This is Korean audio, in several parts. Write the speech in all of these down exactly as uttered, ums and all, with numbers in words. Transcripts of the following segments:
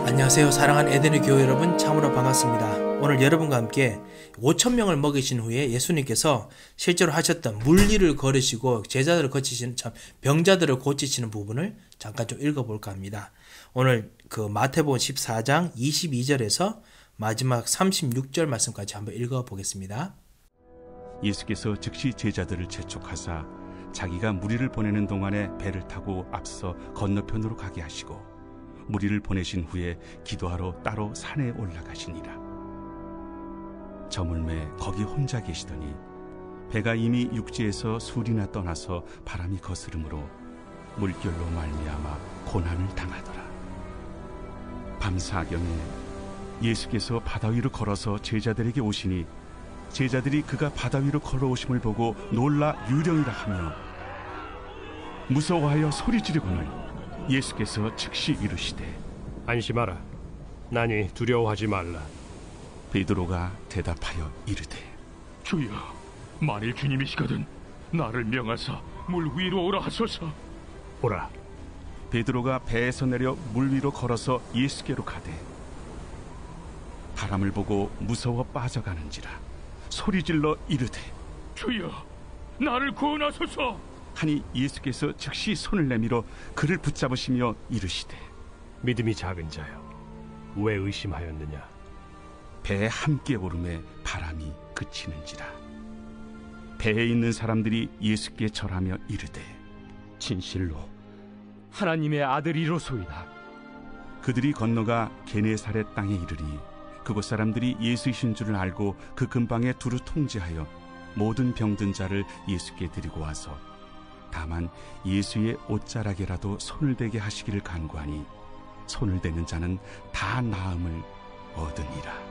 안녕하세요. 사랑하는 에덴의 교회 여러분, 참으로 반갑습니다. 오늘 여러분과 함께 오천 명을 먹이신 후에 예수님께서 실제로 하셨던 물리를 걸으시고 제자들을 거치시는, 참 병자들을 고치시는 부분을 잠깐 좀 읽어볼까 합니다. 오늘 그 마태복음 십사 장 이십이 절에서 마지막 삼십육 절 말씀까지 한번 읽어보겠습니다. 예수께서 즉시 제자들을 재촉하사 자기가 무리를 보내는 동안에 배를 타고 앞서 건너편으로 가게 하시고 무리를 보내신 후에 기도하러 따로 산에 올라가시니라. 저물매 거기 혼자 계시더니 배가 이미 육지에서 술이나 떠나서 바람이 거스름으로 물결로 말미암아 고난을 당하더라. 밤사경에 예수께서 바다 위로 걸어서 제자들에게 오시니 제자들이 그가 바다 위로 걸어오심을 보고 놀라 유령이라 하며 무서워하여 소리 지르고는 예수께서 즉시 이르시되 안심하라. 나니 두려워하지 말라. 베드로가 대답하여 이르되 주여, 만일 주님이시거든 나를 명하사 물 위로 오라 하소서. 보라, 베드로가 배에서 내려 물 위로 걸어서 예수께로 가되 바람을 보고 무서워 빠져가는지라 소리질러 이르되 주여, 나를 구원하소서. 하니 예수께서 즉시 손을 내밀어 그를 붙잡으시며 이르시되 믿음이 작은 자여, 왜 의심하였느냐? 배에 함께 오름에 바람이 그치는지라. 배에 있는 사람들이 예수께 절하며 이르되 진실로 하나님의 아들이로소이다. 그들이 건너가 게네사렛 땅에 이르니 그곳 사람들이 예수이신 줄을 알고 그 근방에 두루 통제하여 모든 병든 자를 예수께 드리고 와서 다만 예수의 옷자락에라도 손을 대게 하시기를 간구하니 손을 대는 자는 다 나음을 얻으니라.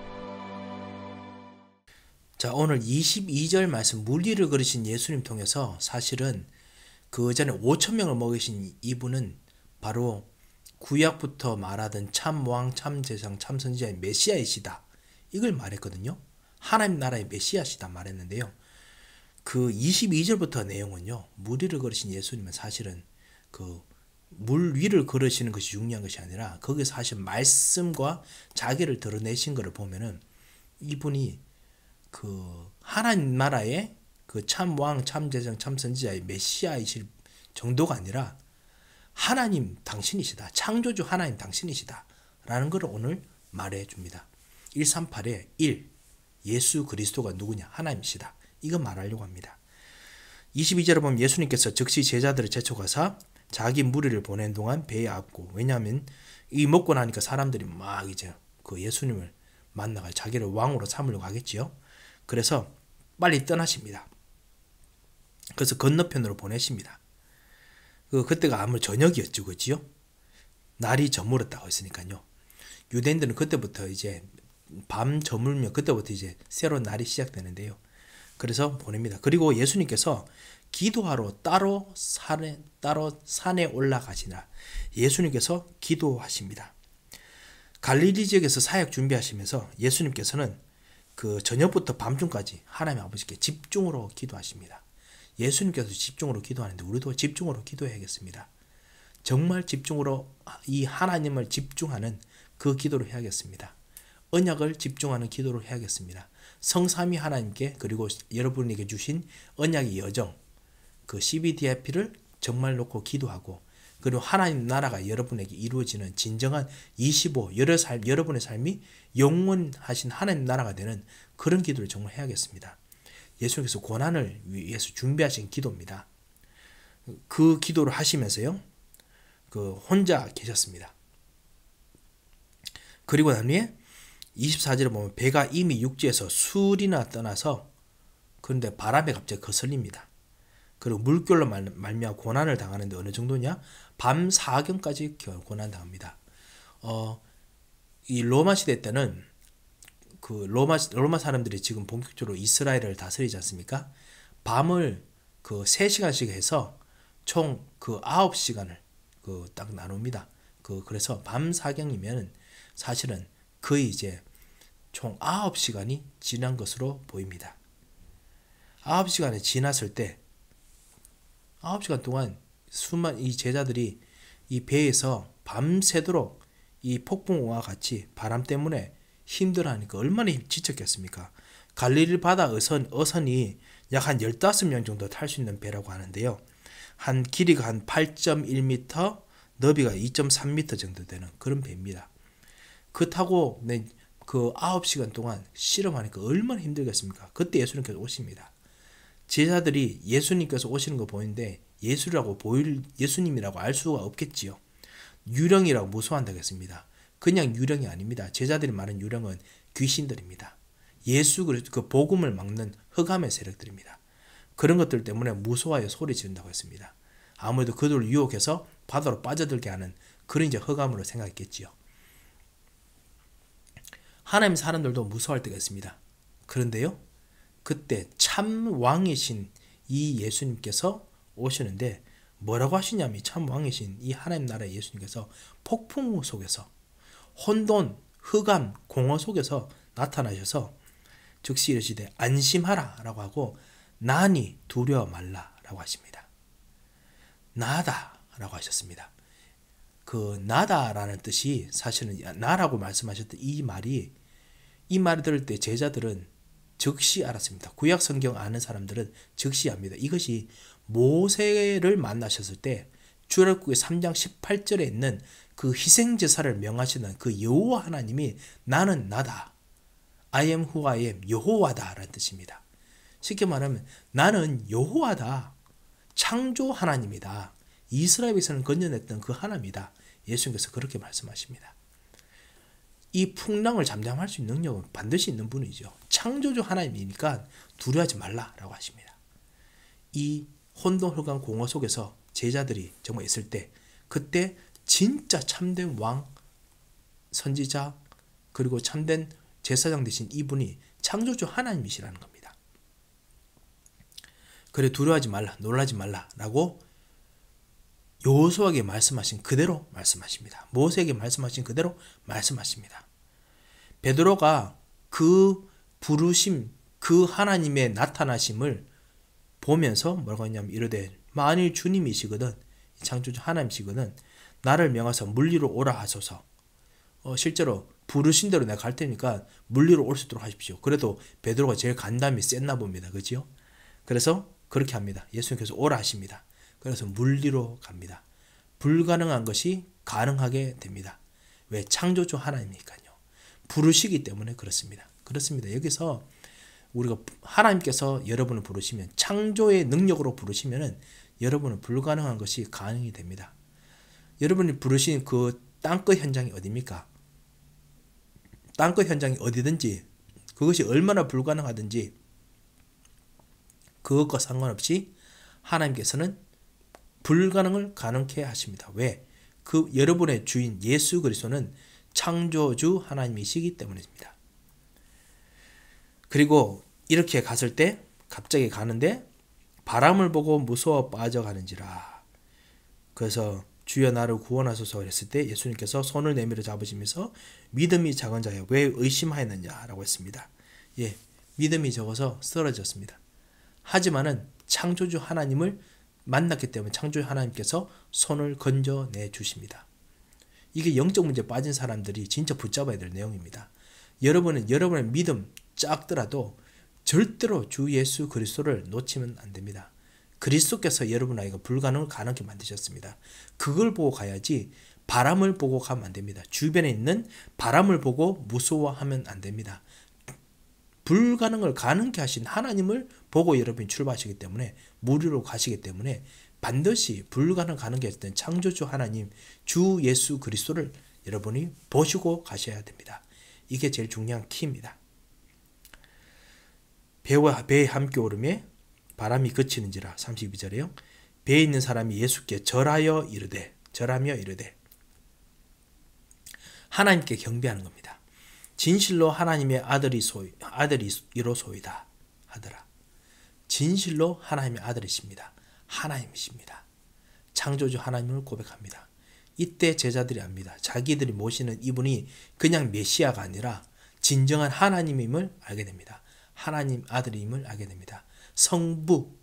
자, 오늘 이십이 절 말씀, 물리를 걸으신 예수님 통해서 사실은 그 전에 오천 명을 먹이신 이분은 바로 구약부터 말하던 참왕, 참제상, 참선지자의 메시아이시다, 이걸 말했거든요. 하나님 나라의 메시아시다 말했는데요. 그 이십이 절부터 내용은요, 물 위를 걸으신 예수님은 사실은 그 물 위를 걸으시는 것이 중요한 것이 아니라 거기서 사실 말씀과 자기를 드러내신 것을 보면은 이분이 그 하나님 나라의 그 참왕, 참제장, 참선지자의 메시아이실 정도가 아니라 하나님 당신이시다, 창조주 하나님 당신이시다 라는 걸 오늘 말해 줍니다. 일삼팔에 일. 예수 그리스도가 누구냐? 하나님이시다. 이거 말하려고 합니다. 이십이 절에 보면 예수님께서 즉시 제자들을 재촉하사 자기 무리를 보낸 동안 배에 앉고, 왜냐하면 이 먹고 나니까 사람들이 막 이제 그 예수님을 만나가 자기를 왕으로 삼으려고 하겠지요. 그래서 빨리 떠나십니다. 그래서 건너편으로 보내십니다. 그 그때가 아무 저녁이었죠, 그지요? 날이 저물었다고 했으니까요. 유대인들은 그때부터 이제 밤 저물면 그때부터 이제 새로운 날이 시작되는데요. 그래서 보냅니다. 그리고 예수님께서 기도하러 따로 산에, 따로 산에 올라가시나 예수님께서 기도하십니다. 갈릴리 지역에서 사역 준비하시면서 예수님께서는 그 저녁부터 밤중까지 하나님 아버지께 집중으로 기도하십니다. 예수님께서 집중으로 기도하는데 우리도 집중으로 기도해야겠습니다. 정말 집중으로 이 하나님을 집중하는 그 기도를 해야겠습니다. 언약을 집중하는 기도를 해야겠습니다. 성삼위 하나님께, 그리고 여러분에게 주신 언약의 여정, 그 씨비디아이피를 정말 놓고 기도하고, 그리고 하나님 나라가 여러분에게 이루어지는 진정한 이십오, 여러 살, 여러분의 삶이 영원하신 하나님 나라가 되는 그런 기도를 정말 해야겠습니다. 예수님께서 고난을 위해서 준비하신 기도입니다. 그 기도를 하시면서요, 그 혼자 계셨습니다. 그리고 난 후에 이십사 절에 보면 배가 이미 육지에서 술이나 떠나서, 그런데 바람에 갑자기 거슬립니다. 그리고 물결로 말미암아 고난을 당하는데 어느 정도냐? 밤 사경까지 고난당합니다. 어, 이 로마 시대 때는 그 로마 로마 사람들이 지금 본격적으로 이스라엘을 다스리지 않습니까? 밤을 그 세 시간씩 해서 총 그 아홉 시간을 그 딱 나눕니다. 그 그래서 밤 사경이면 사실은 거의 이제 총 아홉 시간이 지난 것으로 보입니다. 아홉 시간이 지났을 때 아홉 시간 동안 수많은 이 제자들이 이 배에서 밤새도록 이 폭풍우와 같이 바람 때문에 힘들어하니까 얼마나 지쳤겠습니까? 갈릴리 바다 어선, 어선이 약 한 열다섯 명 정도 탈 수 있는 배라고 하는데요. 한 길이가 한 팔 점 일 미터, 너비가 이 점 삼 미터 정도 되는 그런 배입니다. 그 타고 네, 그 아홉 시간 동안 실험하니까 얼마나 힘들겠습니까? 그때 예수님께서 오십니다. 제자들이 예수님께서 오시는 거 보이는데 예수라고 보일 예수님이라고 알 수가 없겠지요. 유령이라고 무서워한다고 했습니다. 그냥 유령이 아닙니다. 제자들이 말하는 유령은 귀신들입니다. 예수 그 복음을 막는 흑암의 세력들입니다. 그런 것들 때문에 무서워하여 소리 지른다고 했습니다. 아무래도 그들을 유혹해서 바다로 빠져들게 하는 그런 이제 흑암으로 생각했겠지요. 하나님 사람들도 무서워할 때가 있습니다. 그런데요, 그때 참 왕이신 이 예수님께서 오시는데 뭐라고 하시냐면 참 왕이신 이 하나님 나라의 예수님께서 폭풍우 속에서 혼돈, 흑암, 공허 속에서 나타나셔서 즉시 이르시되 안심하라 라고 하고 나니 두려워 말라 라고 하십니다. 나다 라고 하셨습니다. 그 나다라는 뜻이 사실은 나라고 말씀하셨던 이 말이 이 말을 들을 때 제자들은 즉시 알았습니다. 구약 성경 아는 사람들은 즉시 압니다. 이것이 모세를 만나셨을 때 출애굽기 삼 장 십팔 절에 있는 그 희생제사를 명하시는 그 여호와 하나님이 나는 나다. I am who I am. 여호와다 라는 뜻입니다. 쉽게 말하면 나는 여호와다. 창조 하나님이다. 이스라엘에서는 건져냈던 그 하나님이다. 예수님께서 그렇게 말씀하십니다. 이 풍랑을 잠잠할 수 있는 능력은 반드시 있는 분이죠. 창조주 하나님이니까 두려워하지 말라라고 하십니다. 이 혼돈, 흑암, 공허 속에서 제자들이 정말 있을 때 그때 진짜 참된 왕, 선지자 그리고 참된 제사장 되신 이분이 창조주 하나님이시라는 겁니다. 그래 두려워하지 말라, 놀라지 말라라고 여호수아에게 말씀하신 그대로 말씀하십니다. 모세에게 말씀하신 그대로 말씀하십니다. 베드로가 그 부르심, 그 하나님의 나타나심을 보면서 뭐라고 했냐면 이르되 만일 주님이시거든 창조주 하나님이시거든 나를 명하사 물리로 오라 하소서. 어, 실제로 부르신 대로 내가 갈 테니까 물리로 올 수 있도록 하십시오. 그래도 베드로가 제일 간담이 셌나 봅니다. 그죠? 그래서 그렇게 합니다. 예수님께서 오라 하십니다. 그래서 물리로 갑니다. 불가능한 것이 가능하게 됩니다. 왜? 창조주 하나님이니까요. 부르시기 때문에 그렇습니다. 그렇습니다. 여기서 우리가 하나님께서 여러분을 부르시면 창조의 능력으로 부르시면은 여러분은 불가능한 것이 가능이 됩니다. 여러분이 부르신 그 땅끝 현장이 어디입니까? 땅끝 현장이 어디든지 그것이 얼마나 불가능하든지 그것과 상관없이 하나님께서는 불가능을 가능케 하십니다. 왜? 그 여러분의 주인 예수 그리스도는 창조주 하나님이시기 때문입니다. 그리고 이렇게 갔을 때 갑자기 가는데 바람을 보고 무서워 빠져가는지라. 그래서 주여 나를 구원하소서 했을 때 예수님께서 손을 내밀어 잡으시면서 믿음이 작은 자여 왜 의심하였느냐라고 했습니다. 예, 믿음이 적어서 쓰러졌습니다. 하지만은 창조주 하나님을 만났기 때문에 창조주 하나님께서 손을 건져내 주십니다. 이게 영적 문제에 빠진 사람들이 진짜 붙잡아야 될 내용입니다. 여러분은 여러분의 믿음 작더라도 절대로 주 예수 그리스도를 놓치면 안 됩니다. 그리스도께서 여러분에게 불가능을 가능하게 만드셨습니다. 그걸 보고 가야지 바람을 보고 가면 안 됩니다. 주변에 있는 바람을 보고 무서워하면 안 됩니다. 불가능을 가능케 하신 하나님을 보고 여러분이 출발하시기 때문에 무리로 가시기 때문에 반드시 불가능 가능케 했던 창조주 하나님 주 예수 그리스도를 여러분이 보시고 가셔야 됩니다. 이게 제일 중요한 키입니다. 배와 배에 함께 오르매 바람이 그치는지라. 삼십이 절에요. 배에 있는 사람이 예수께 절하여 이르되 절하며 이르되 하나님께 경배하는 겁니다. 진실로 하나님의 아들이 소이, 아들이로소이다 하더라. 진실로 하나님의 아들이십니다. 하나님이십니다. 창조주 하나님을 고백합니다. 이때 제자들이 압니다. 자기들이 모시는 이분이 그냥 메시아가 아니라 진정한 하나님임을 알게 됩니다. 하나님 아들임을 알게 됩니다. 성부,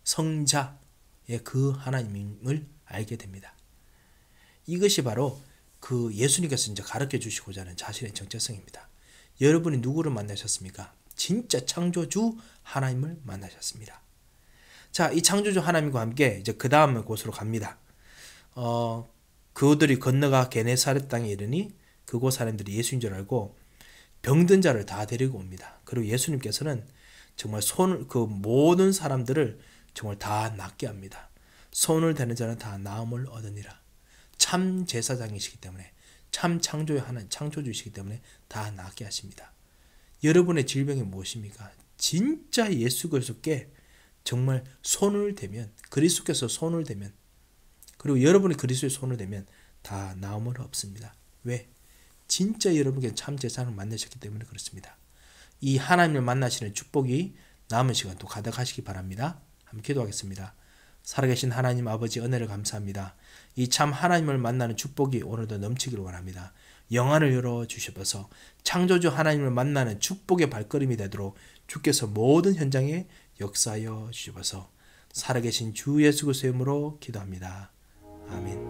성자의 그 하나님임을 알게 됩니다. 이것이 바로 그 예수님께서 이제 가르쳐 주시고자 하는 자신의 정체성입니다. 여러분이 누구를 만나셨습니까? 진짜 창조주 하나님을 만나셨습니다. 자, 이 창조주 하나님과 함께 이제 그 다음 곳으로 갑니다. 어, 그들이 건너가 게네사렛 땅에 이르니 그곳 사람들이 예수인 줄 알고 병든 자를 다 데리고 옵니다. 그리고 예수님께서는 정말 손을 그 모든 사람들을 정말 다 낫게 합니다. 손을 대는 자는 다 나음을 얻으니라. 참 제사장이시기 때문에, 참 창조의 하나님, 창조주이시기 때문에 다 낫게 하십니다. 여러분의 질병이 무엇입니까? 진짜 예수 그리스도께 정말 손을 대면, 그리스도께서 손을 대면, 그리고 여러분이 그리스도의 손을 대면 다 나음을 얻습니다. 왜? 진짜 여러분께 참 제사장을 만나셨기 때문에 그렇습니다. 이 하나님을 만나시는 축복이 남은 시간 또 가득하시기 바랍니다. 한번 기도하겠습니다. 살아계신 하나님 아버지, 은혜를 감사합니다. 이 참 하나님을 만나는 축복이 오늘도 넘치기를 원합니다. 영안을 열어주셔서 창조주 하나님을 만나는 축복의 발걸음이 되도록 주께서 모든 현장에 역사하여 주셔서 살아계신 주 예수 그리스도의 이름으로 기도합니다. 아멘.